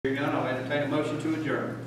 Hearing none, I'll entertain a motion to adjourn.